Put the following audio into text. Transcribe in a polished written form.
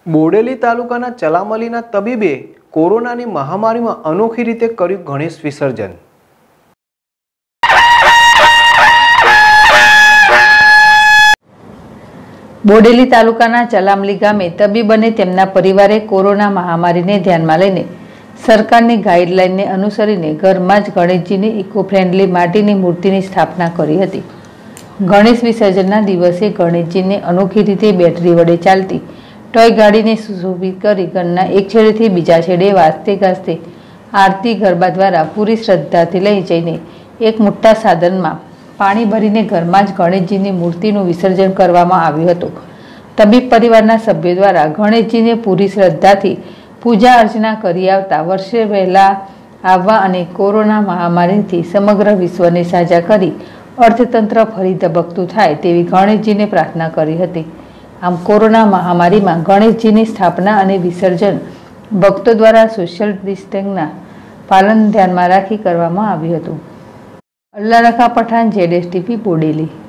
બોડેલી તાલુકાના ચલામલીના તબીબે કોરોનાની મહામારીમાં અનોખી રીતે કર્યું ગણેશ વિસર્જન। બોડેલી તાલુકાના ચલામલી ગામે તબીબ અને તેમના પરિવારે કોરોના મહામારીને ધ્યાનમાં લઈને સરકારની ગાઈડલાઈનને અનુસરીને ઘરમાં જ ગણેશજીની ઇકો ફ્રેન્ડલી માટીની મૂર્તિની સ્થાપના કરી હતી। ગણેશ વિસર્જનના દિવસે ગણેશજીને અનોખી રીતે બેટરી વડે ચાલતી ટોય ગાડીને સુશોભિત કરી ઘરના એક છેડેથી બીજા છેડે વાજતે ગાજતે આરતી ગરબા દ્વારા પૂરી શ્રદ્ધાથી લઈ જઈને એક મોટા સાધનમાં પાણી ભરીને ઘરમાં જ ગણેશજીની મૂર્તિનું વિસર્જન કરવામાં આવ્યું હતું। તબીબ પરિવારના સભ્યો દ્વારા ગણેશજીને પૂરી શ્રદ્ધાથી પૂજા અર્ચના કરી આવતા વર્ષે વહેલા આવવા અને કોરોના મહામારીથી સમગ્ર વિશ્વને સાજા કરી અર્થતંત્ર ફરી ધબકતું થાય તેવી ગણેશજીને પ્રાર્થના કરી હતી। આમ કોરોના મહામારીમાં ગણેશજીની સ્થાપના અને વિસર્જન ભક્તો દ્વારા સોશિયલ ડિસ્ટન્સિંગના પાલન ધ્યાનમાં રાખી કરવામાં આવ્યું હતું। અલ્લાહ રખા પઠાણ, ZSTV બોડેલી।